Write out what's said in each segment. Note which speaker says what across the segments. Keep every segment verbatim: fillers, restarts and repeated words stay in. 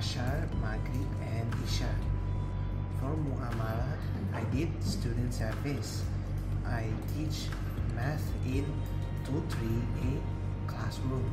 Speaker 1: Ashar, Maghrib, and Isha. For Muamalah, I did student service. I teach math in two three A classroom.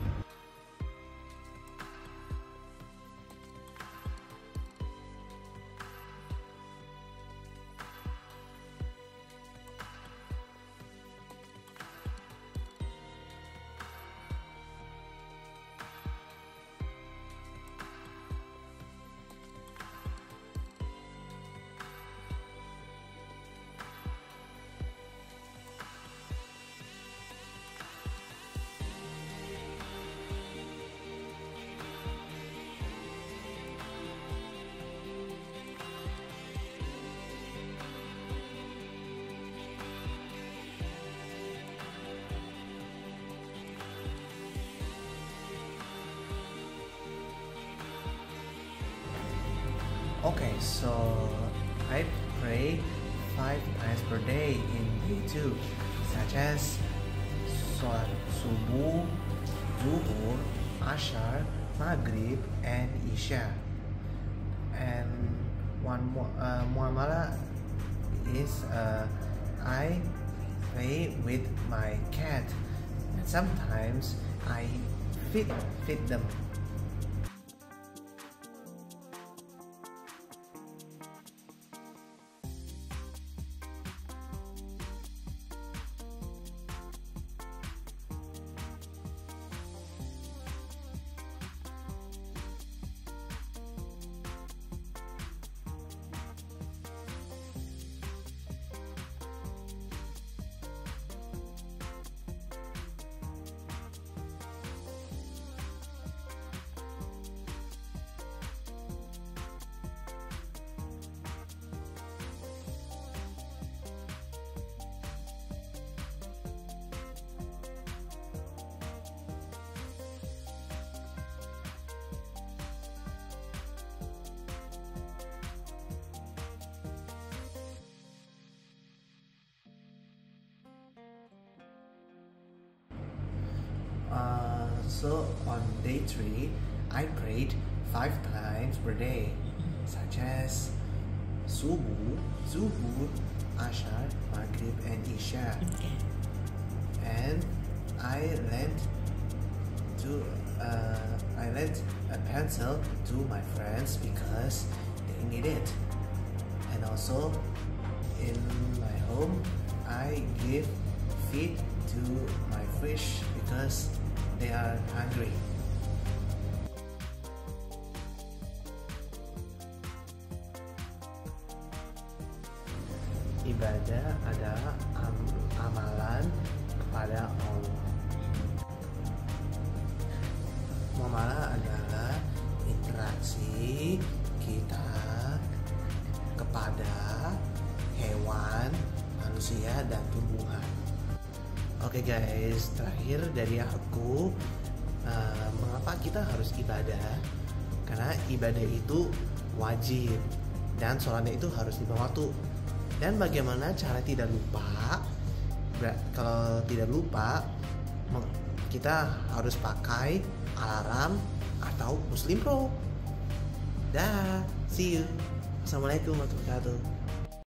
Speaker 1: Okay, so I pray five times per day in day two, such as Sholat Subuh, Zuhur, Ashar, Maghrib, and Isha. And one more uh, Muamalah is uh, I play with my cat, and sometimes I feed feed them. Uh, so on day three, I prayed five times per day, such as Subuh, Zuhur, Ashar, Maghrib, and Isha. And I lent to uh, I lent a pencil to my friends because they need it. And also in my home, I give feed to my fish because they are hungry. Ibadah adalah am amalan kepada Allah. Muamalah adalah interaksi kita kepada hewan, manusia, dan tumbuhan. Oke okay guys, terakhir dari aku, uh, mengapa kita harus ibadah? Karena ibadah itu wajib dan sholatnya itu harus lima waktu. Dan bagaimana cara tidak lupa? Kalau tidak lupa, kita harus pakai alarm atau Muslim Pro. Dah, see you. Assalamualaikum warahmatullahi wabarakatuh.